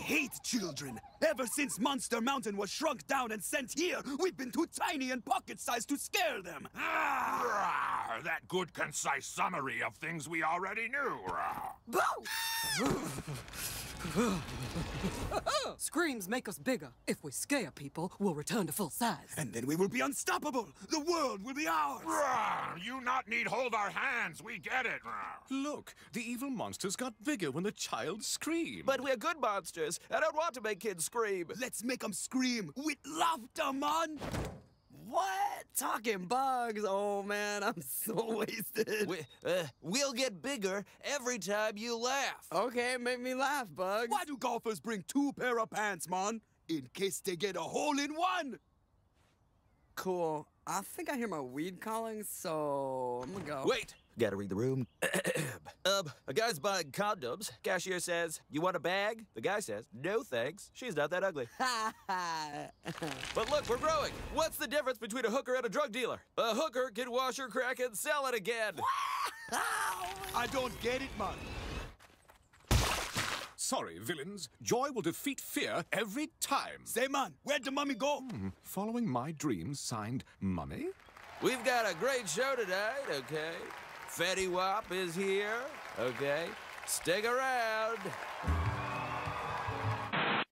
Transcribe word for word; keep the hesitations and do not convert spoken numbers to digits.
hate children. Ever since Monster Mountain was shrunk down and sent here, we've been too tiny and pocket-sized to scare them. Ah, that good, concise summary of things we already knew. Screams make us bigger. If we scare people, we'll return to full size. And then we will be unstoppable. The world will be ours. You not need hold our hands. We get it. Look, the evil monsters got bigger when the child screamed. But we're good monsters. I don't want to make kids scream. Let's make them scream with laughter, man. What? Talking bugs? Oh, man, I'm so wasted. We, uh, we'll get bigger every time you laugh. Okay, make me laugh, Bugs. Why do golfers bring two pair of pants, man? In case they get a hole in one. Cool. I think I hear my weed calling, so I'm gonna go. Wait! Gotta read the room. um, a guy's buying condoms. Cashier says, "You want a bag?" The guy says, "No thanks. She's not that ugly." But look, we're growing. What's the difference between a hooker and a drug dealer? A hooker can wash her crack and sell it again. I don't get it, man. Sorry, villains. Joy will defeat fear every time. Say, man, where'd the mummy go? Hmm, following my dreams, signed Mummy? We've got a great show tonight, okay? Fetty Wap is here, okay? Stick around.